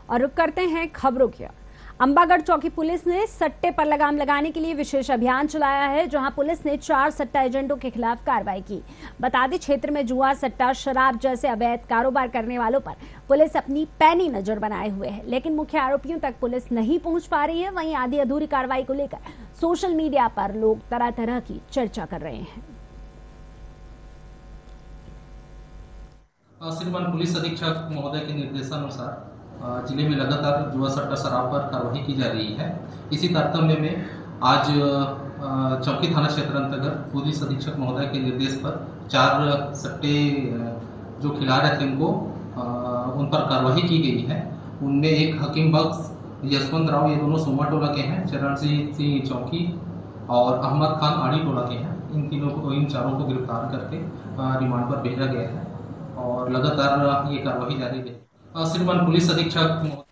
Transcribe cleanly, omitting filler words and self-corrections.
और रुक करते हैं खबरों की ओर। अंबागढ़ चौकी पुलिस ने सट्टे पर लगाम लगाने के लिए विशेष अभियान चलाया है, जहां पुलिस ने 4 सट्टा एजेंटों के खिलाफ कार्रवाई की। बता दें, क्षेत्र में जुआ, सट्टा, शराब जैसे अवैध कारोबार करने वालों पर पुलिस अपनी पैनी नजर बनाए हुए है, लेकिन मुख्य आरोपियों तक पुलिस नहीं पहुंच पा रही है। वहीं आधी अधूरी कार्रवाई को लेकर सोशल मीडिया पर लोग तरह तरह की चर्चा कर रहे हैं। श्रीमान पुलिस अधीक्षक महोदय के निर्देशानुसार जिले में लगातार जुआ सट्टा शराब पर कार्रवाई की जा रही है। इसी तारतम्य में आज चौकी थाना क्षेत्र अंतर्गत पुलिस अधीक्षक महोदय के निर्देश पर 4 सट्टे जो खिला रहे थे उन पर कार्रवाई की गई है। उनमें एक हकीम बख्श, यशवंत राव, ये दोनों सोमा टोला के हैं, चरणजीत सिंह चौकी और अहमद खान आड़ी टोला के हैं। इन चारों को गिरफ्तार करके रिमांड पर भेजा गया है और लगातार ये कार्रवाई जारी है। श्रीमान पुलिस अधीक्षक